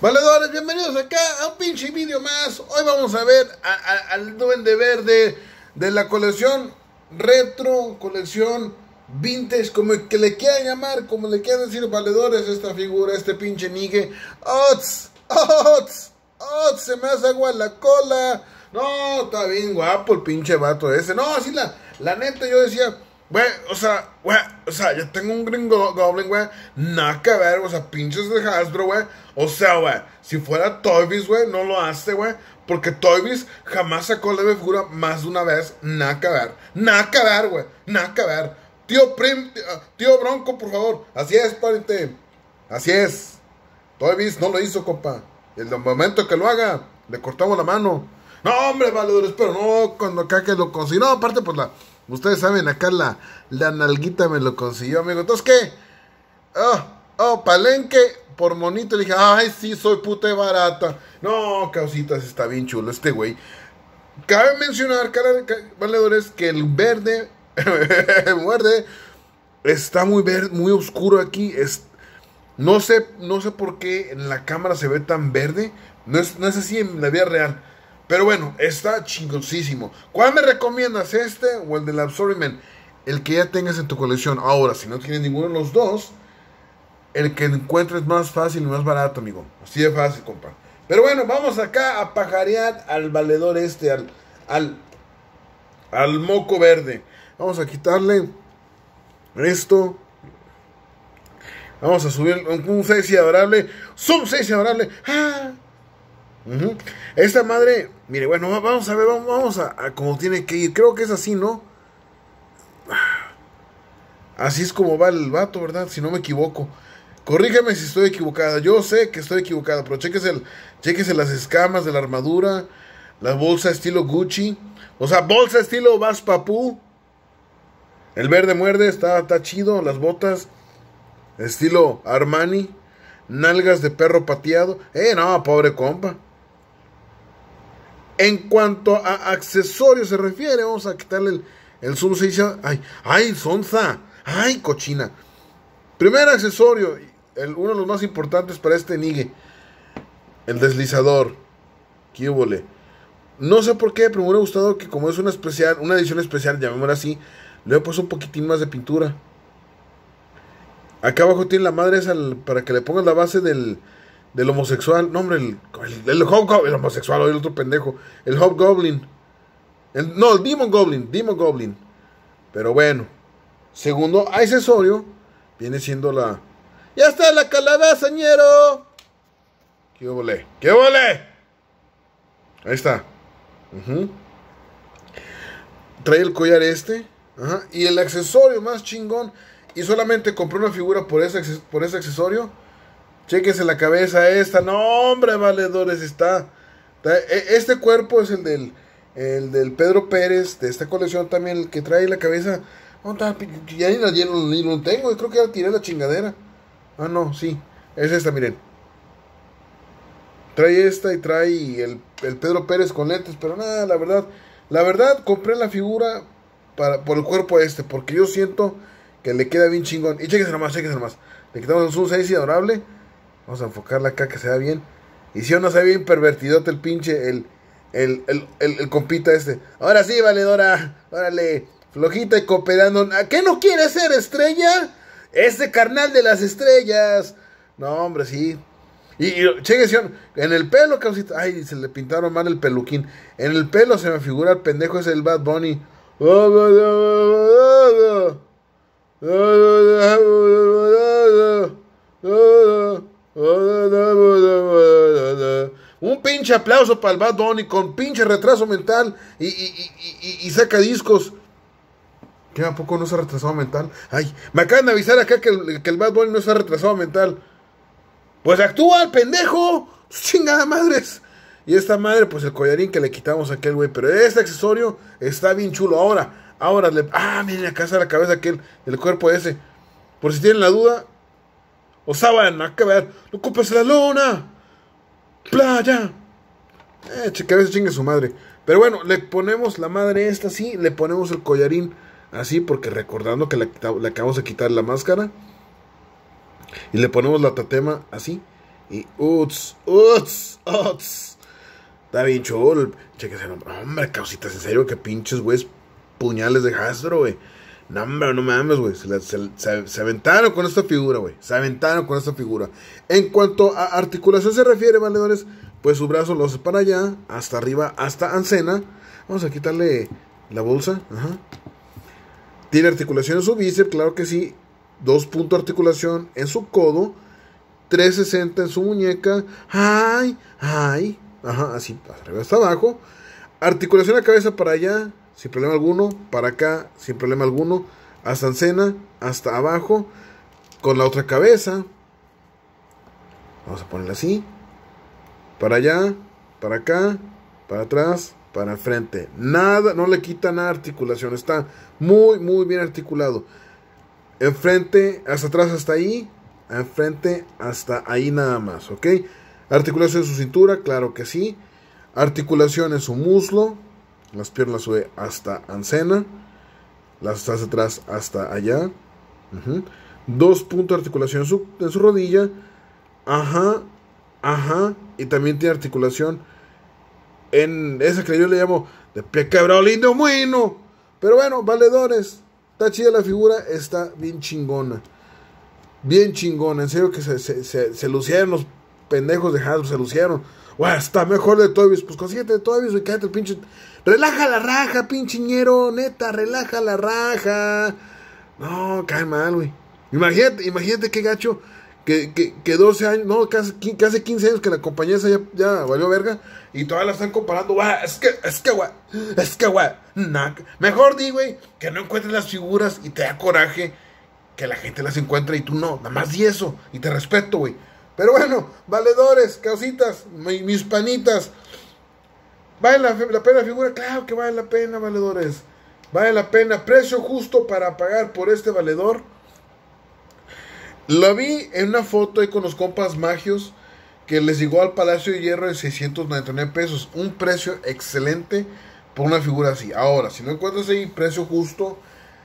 Valedores, bienvenidos acá a un pinche video más. Hoy vamos a ver al Duende Verde de la colección retro, colección vintage, como que le quieran llamar, como le quieran decir, valedores, esta figura, este pinche nigue. ¡Ots! Se me hace agua en la cola. No, está bien guapo el pinche vato ese. No, así la neta yo decía, güey, o sea, yo tengo un Green Goblin, güey, nada que ver, o sea, pinches de Hasbro, güey. O sea, güey, si fuera Toy Biz, güey, no lo hace, güey, porque Toy Biz jamás sacó la figura más de una vez. Nada que ver, güey, nada que ver. Tío Bronco, por favor. Así es, pariente, así es. Toy Biz no lo hizo, compa. Y el momento que lo haga, le cortamos la mano. No, hombre, valedores, pero no, cuando acá que lo consiguió. No, aparte, pues ustedes saben, acá la nalguita me lo consiguió, amigo. Entonces, ¿qué? Palenque, por monito, le dije, ay, sí, soy puta y barata. No, causitas, está bien chulo este güey. Cabe mencionar, valedores, que el verde, está muy verde, muy oscuro aquí. No sé por qué en la cámara se ve tan verde. No es así en la vida real. Pero bueno, está chingoncísimo. ¿Cuál me recomiendas, este o el del Absorbing? El que ya tengas en tu colección. Ahora, si no tienes ninguno de los dos, el que encuentres más fácil y más barato, amigo. Así de fácil, compa. Pero bueno, vamos acá a pajarear al valedor este, al moco verde. Vamos a quitarle esto. Vamos a subir un sexy adorable. Zoom sexy adorable. Esta madre, mire, bueno, vamos a ver, vamos a como tiene que ir. Creo que es así, ¿no? Así es como va el vato, ¿verdad? Si no me equivoco. Corrígeme si estoy equivocada. Yo sé que estoy equivocada, pero chéquese las escamas de la armadura, la bolsa estilo Gucci, o sea, bolsa estilo Vas Papú. El verde muerde, está chido. Las botas estilo Armani, nalgas de perro pateado. No, pobre compa. En cuanto a accesorios se refiere, vamos a quitarle el zoom 6. Ay, sonza. Ay, cochina. Primer accesorio, uno de los más importantes para este nigue, el deslizador. ¿Qué húbole? No sé por qué, pero me hubiera gustado que, como es una edición especial, llamémosla así, le he puesto un poquitín más de pintura. Acá abajo tiene la madre esa para que le pongas la base del homosexual. No, hombre, el homosexual, o el otro pendejo. El Hobgoblin. El Demon Goblin. Pero bueno. Segundo accesorio viene siendo la... ¡Ya está la calabaza, ñero! ¿Qué volé? Ahí está. Trae el collar este. Y el accesorio más chingón. Y solamente compré una figura por ese accesorio. Chéquese la cabeza esta. No, hombre, valedores, este cuerpo es el del Pedro Pérez, de esta colección también, el que trae la cabeza. Ya ni lo tengo, yo creo que ya tiré la chingadera. No, sí, es esta, miren. Trae esta y trae el Pedro Pérez con lentes, pero nada, la verdad compré la figura por el cuerpo este, porque yo siento que le queda bien chingón. Y chéquese nomás. Le quitamos el zoom 6 y adorable. Vamos a enfocarla acá que se vea bien. Y si no se ve bien pervertidote el pinche, el compita este. Ahora sí, valedora. Órale, flojita y cooperando. ¿A qué no quiere ser estrella? Este carnal de las estrellas. No, hombre, sí. Y chéquese, en el pelo, causita. Ay, se le pintaron mal el peluquín. En el pelo se me figura el pendejo ese, el Bad Bunny. Un pinche aplauso para el Bad Bunny con pinche retraso mental y saca discos. ¿Qué, a poco no se ha retrasado mental? Ay, me acaban de avisar acá que el Bad Bunny no se ha retrasado mental. Pues actúa el pendejo, chingada madres. Y esta madre, pues el collarín que le quitamos a aquel güey. Pero este accesorio está bien chulo. Ahora miren acá está la cabeza aquel, el cuerpo ese. Por si tienen la duda. O saben, acá ver, no ocupes la luna. Playa. Cabeza chingue su madre. Pero bueno, le ponemos la madre esta así. Le ponemos el collarín así, porque recordando que le acabamos de quitar la máscara. Y le ponemos la tatema así. Y uts. Está bien chulo. Chequese, hombre, causitas, en serio, que pinches, güey, puñales de Hasbro, güey. No, hombre, no mames, güey. Se aventaron con esta figura, güey. En cuanto a articulación se refiere, valedores, pues su brazo lo hace para allá, hasta arriba, hasta Ancena. Vamos a quitarle la bolsa. Ajá. Tiene articulación en su bíceps, claro que sí. 2 puntos de articulación en su codo. 360 en su muñeca. Ay. Ajá, así, arriba hasta abajo. Articulación de la cabeza para allá, sin problema alguno. Para acá, sin problema alguno. Hasta Ancena, hasta abajo. Con la otra cabeza. Vamos a ponerla así. Para allá, para acá, para atrás, para enfrente. Nada, no le quita nada de articulación. Está muy bien articulado. Enfrente, hasta atrás, hasta ahí. Enfrente, hasta ahí nada más, ¿ok? Articulación en su cintura, claro que sí. Articulación en su muslo. Las piernas sube hasta Ancena. Las hacia atrás hasta allá. 2 puntos de articulación en su rodilla. Ajá. Y también tiene articulación en esa que yo le llamo de pie quebrado lindo bueno. Pero bueno, valedores, está chida la figura, está bien chingona. En serio que se lucieron los pendejos de Hasbro, se lucieron. Guau, está mejor de Toy Biz. Pues consíguete de Toy Biz, cállate el pinche. Relaja la raja, pinchiñero, neta, relaja la raja. No, cae mal, güey. Imagínate qué gacho. Que 12 años, no, casi 15 años que la compañía esa ya valió verga. Y todavía la están comparando. Guau, es que, güey. Mejor di, güey, que no encuentres las figuras y te da coraje que la gente las encuentra y tú no. Nada más di eso y te respeto, güey. Pero bueno, valedores, causitas, mis panitas. ¿Vale la pena la figura? Claro que vale la pena, valedores. Vale la pena. Precio justo para pagar por este valedor. Lo vi en una foto ahí con los compas magios que les llegó al Palacio de Hierro de 699 pesos. Un precio excelente por una figura así. Ahora, si no encuentras ahí precio justo,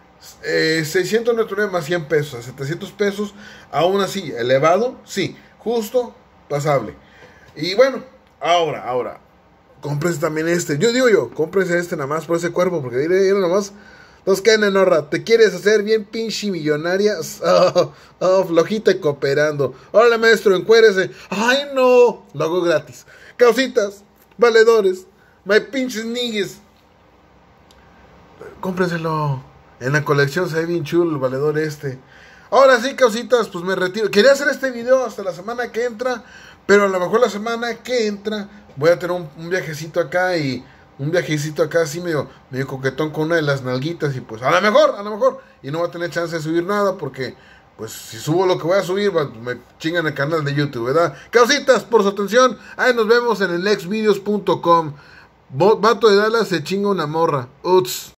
699 más 100 pesos, 700 pesos. Aún así, elevado, sí. Justo, pasable. Y bueno, ahora, cómprense también este. Cómprense este nada más por ese cuerpo, porque diré nada más. Nos caen en horra. ¿Te quieres hacer bien pinche millonaria? Flojita y cooperando. Hola, maestro, encuérese. Ay, no. Lo hago gratis. Causitas, valedores, my pinches niggas. Cómprenselo. En la colección se ve bien chulo el valedor este. Ahora sí, causitas, pues me retiro. Quería hacer este video hasta la semana que entra, pero a lo mejor la semana que entra voy a tener un viajecito acá y un viajecito acá así medio coquetón con una de las nalguitas y pues a lo mejor y no voy a tener chance de subir nada porque pues si subo lo que voy a subir me chingan el canal de YouTube, ¿verdad? Causitas, por su atención. Ahí nos vemos en el nextvideos.com. Vato de Dallas se chinga una morra. Uts.